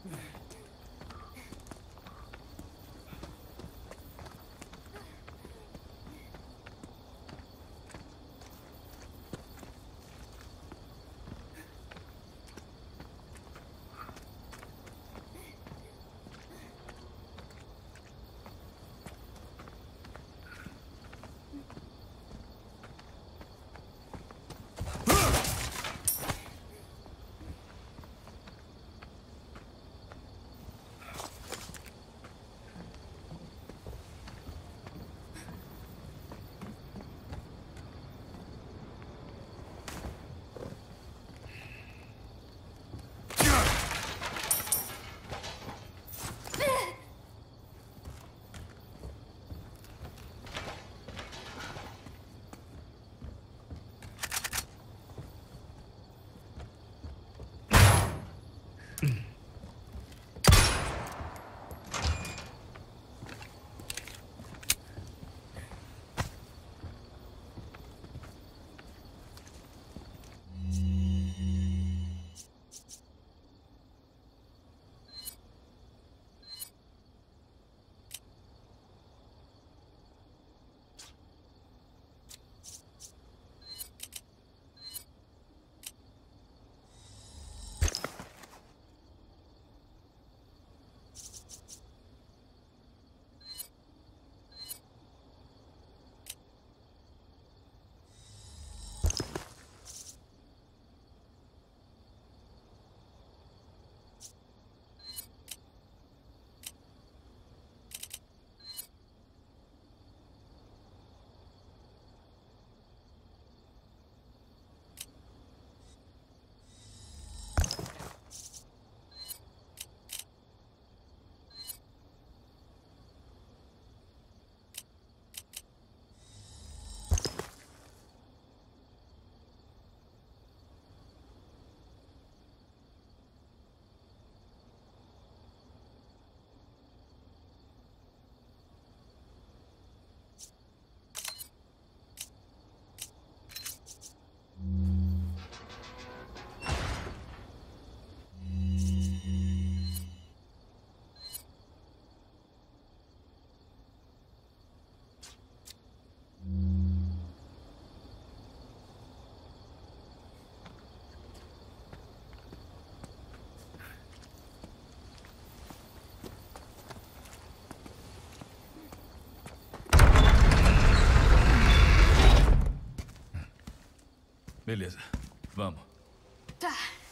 Beleza, vamos. Tá.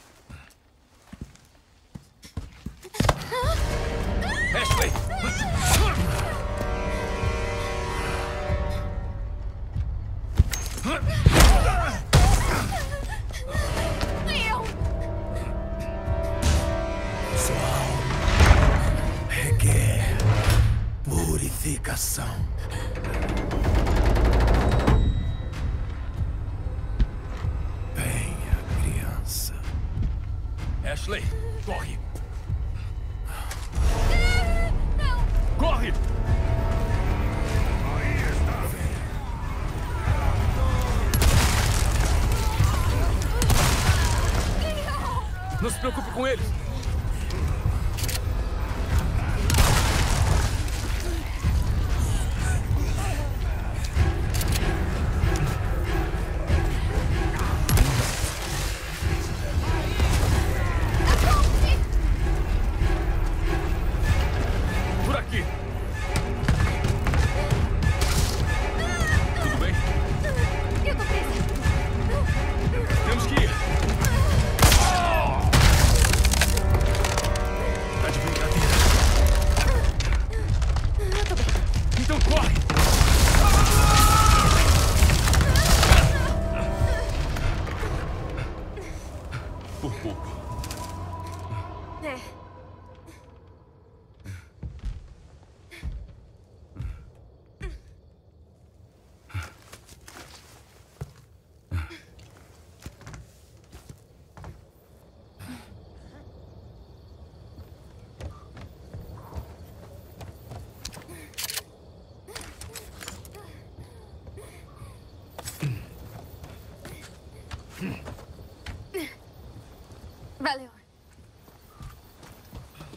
Ashley! Leon! Sua alma requer purificação. Venha, criança. Ashley, corre! Não! Corre! Não se preocupe com eles. Por aqui. Tudo bem? Eu tô presa! Temos que ir. Tá de brincadeira. Eu tô bem. Então corre! Por pouco. É. Valeu.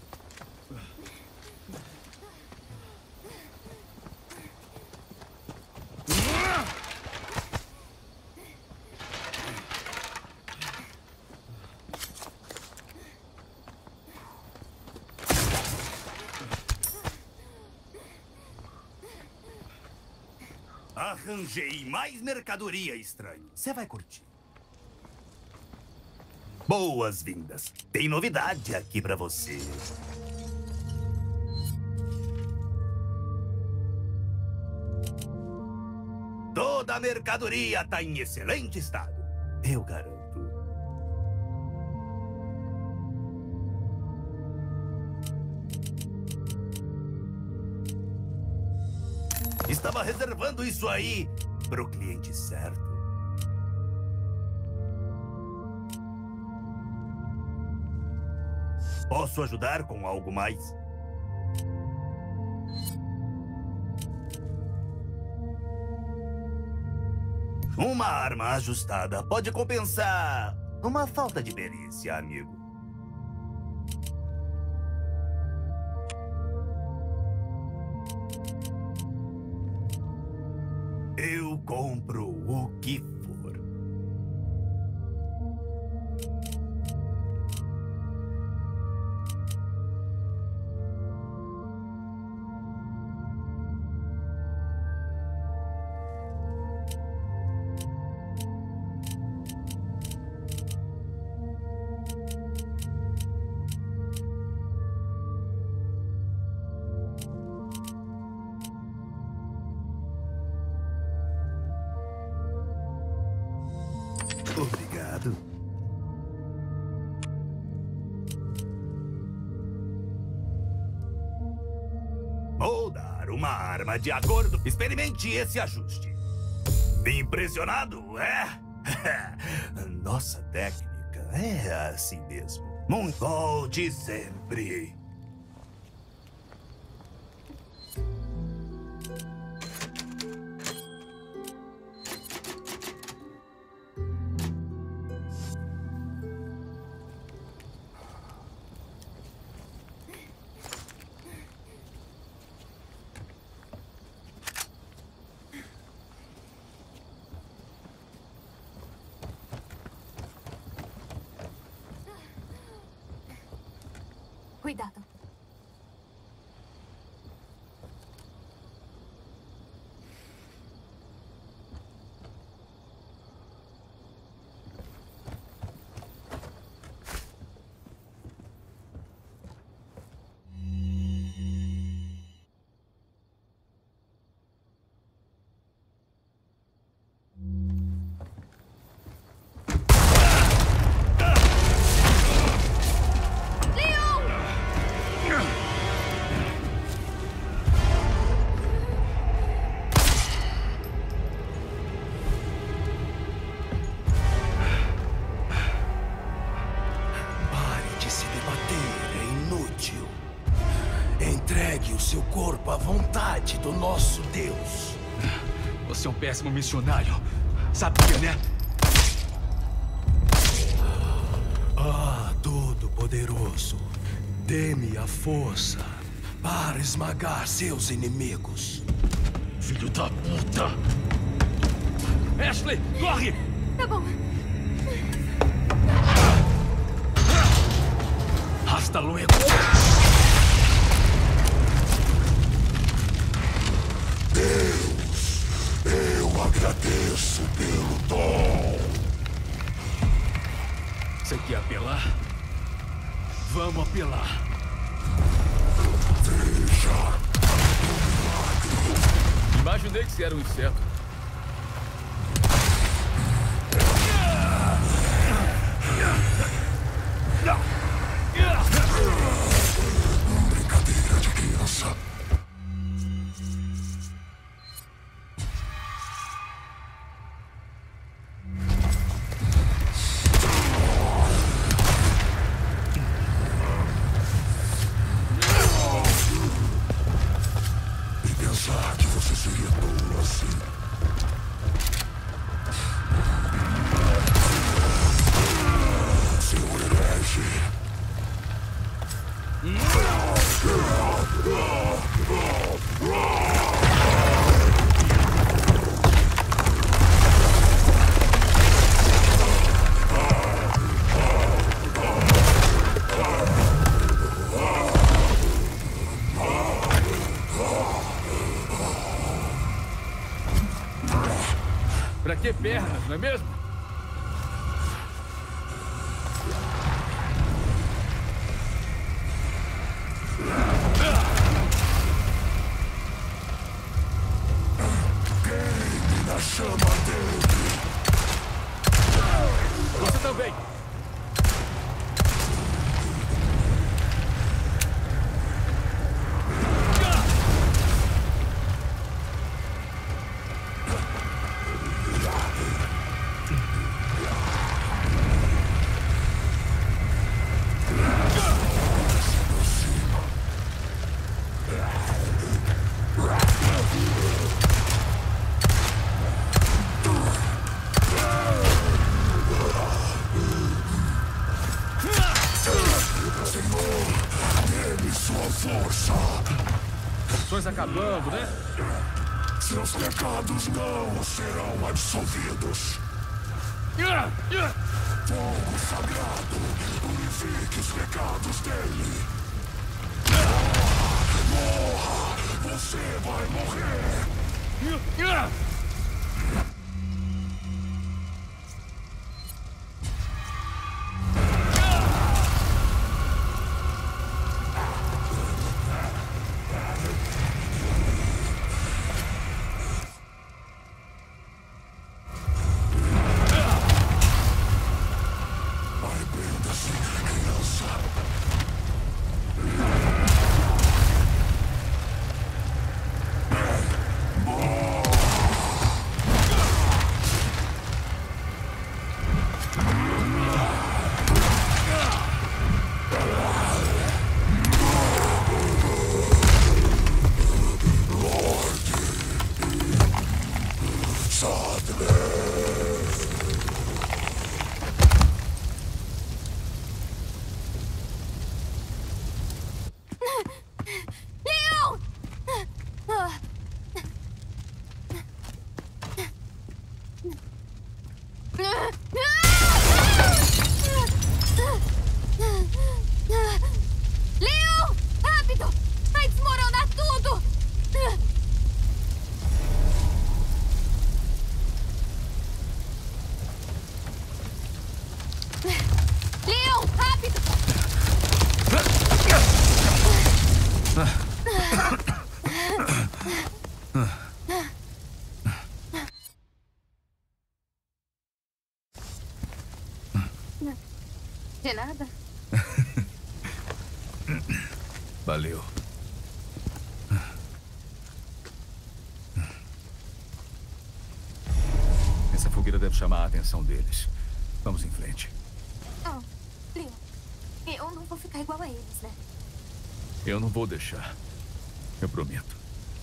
Arranjei mais mercadoria estranha. Você vai curtir. Boas-vindas. Tem novidade aqui pra você. Toda a mercadoria tá em excelente estado. Eu garanto. Estava reservando isso aí pro cliente certo. Posso ajudar com algo mais? Uma arma ajustada pode compensar uma falta de perícia, amigo. Eu compro o que for. Obrigado. Vou dar uma arma de acordo. Experimente esse ajuste. Impressionado, é? Nossa técnica é assim mesmo. Volte sempre. Cuidado. Entregue o seu corpo à vontade do nosso Deus. Você é um péssimo missionário. Sabia, né? Ah, Todo-Poderoso, dê-me a força para esmagar seus inimigos. Filho da puta! Ashley, corre! Tá bom. Hasta luego! Deus, eu agradeço pelo dom. Você quer apelar? Vamos apelar. Veja. Imaginei que você era um inseto. Brincadeira de criança. Pensar que você seria tolo assim. Seu herege. ter pernas, não é mesmo? Queime na chama dele. Você também. Opções acabando, né? Seus pecados não serão absolvidos. Fogo sagrado, purifique os pecados dele. Morra! Você vai morrer! Arrependa-se, criança. Leon! Ah. Leon! Rápido! Vai desmoronar tudo! Leon! Rápido! De nada. Valeu. Essa fogueira deve chamar a atenção deles. Vamos em frente. Oh, Leon, eu não vou ficar igual a eles, né? Eu não vou deixar. Eu prometo.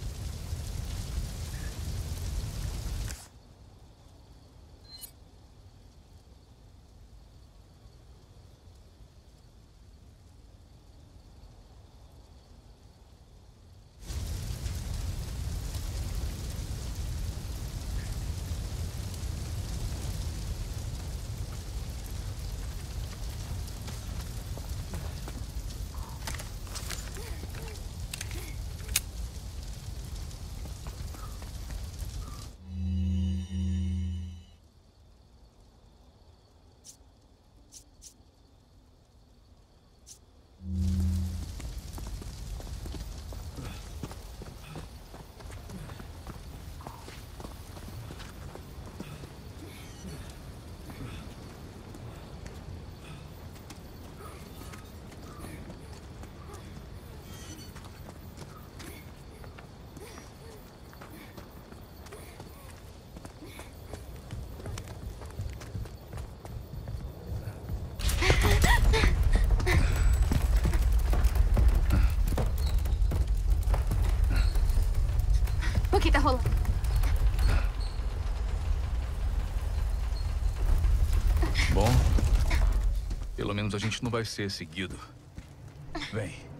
O que tá rolando? Bom, pelo menos a gente não vai ser seguido. Vem.